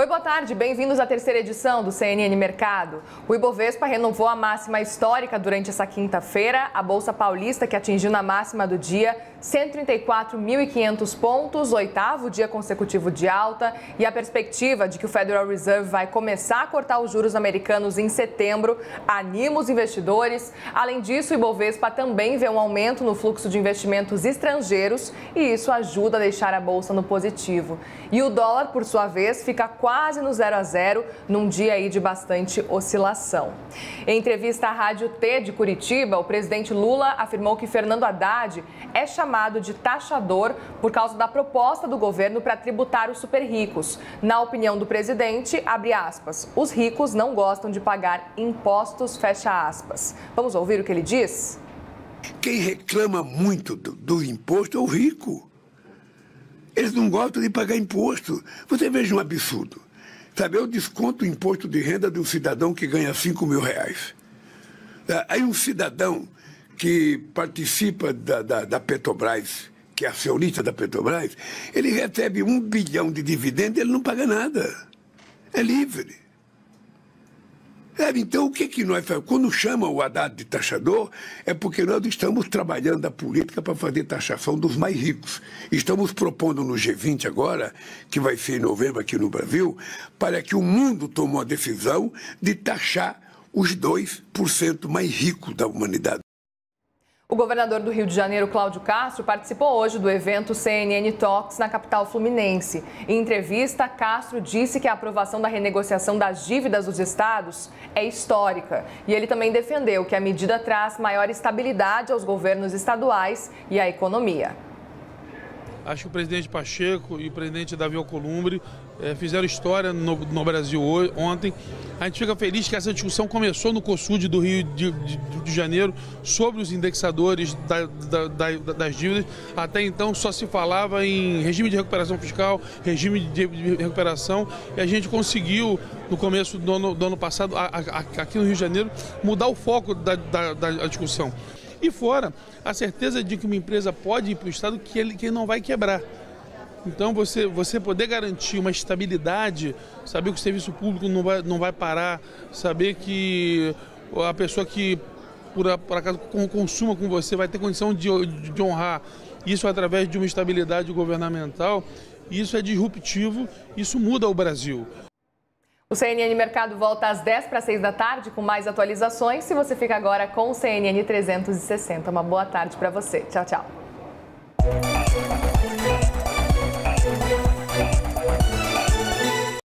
Oi, boa tarde. Bem-vindos à terceira edição do CNN Mercado. O Ibovespa renovou a máxima histórica durante essa quinta-feira. A Bolsa Paulista, que atingiu na máxima do dia 134.500 pontos, oitavo dia consecutivo de alta. E a perspectiva de que o Federal Reserve vai começar a cortar os juros americanos em setembro anima os investidores. Além disso, o Ibovespa também vê um aumento no fluxo de investimentos estrangeiros e isso ajuda a deixar a Bolsa no positivo. E o dólar, por sua vez, fica quase no 0 a 0, num dia aí de bastante oscilação. Em entrevista à Rádio T de Curitiba, o presidente Lula afirmou que Fernando Haddad é chamado de taxador por causa da proposta do governo para tributar os super ricos. Na opinião do presidente, abre aspas, os ricos não gostam de pagar impostos, fecha aspas. Vamos ouvir o que ele diz? Quem reclama muito do imposto é o rico. Eles não gostam de pagar imposto. Você veja um absurdo. Sabe, eu desconto o imposto de renda de um cidadão que ganha R$5.000. Aí um cidadão que participa da Petrobras, que é acionista da Petrobras, ele recebe 1 bilhão de dividendos e ele não paga nada. É livre. Então, o que nós fazemos? Quando chama o Haddad de taxador, é porque nós estamos trabalhando a política para fazer taxação dos mais ricos. Estamos propondo no G20 agora, que vai ser em novembro aqui no Brasil, para que o mundo tome uma decisão de taxar os 2% mais ricos da humanidade. O governador do Rio de Janeiro, Cláudio Castro, participou hoje do evento CNN Talks na capital fluminense. Em entrevista, Castro disse que a aprovação da renegociação das dívidas dos estados é histórica. E ele também defendeu que a medida traz maior estabilidade aos governos estaduais e à economia. Acho que o presidente Pacheco e o presidente Davi Alcolumbre fizeram história no Brasil ontem. A gente fica feliz que essa discussão começou no COSUD do Rio de Janeiro sobre os indexadores das dívidas. Até então só se falava em regime de recuperação fiscal, regime de recuperação, e a gente conseguiu, no começo do ano passado, aqui no Rio de Janeiro, mudar o foco da discussão. E fora a certeza de que uma empresa pode ir para o Estado que ele não vai quebrar. Então você poder garantir uma estabilidade, saber que o serviço público não vai parar, saber que a pessoa que por acaso consuma com você vai ter condição de honrar isso através de uma estabilidade governamental, isso é disruptivo, isso muda o Brasil. O CNN Mercado volta às 10 para 6 da tarde com mais atualizações. Se você fica agora com o CNN 360, uma boa tarde para você. Tchau, tchau.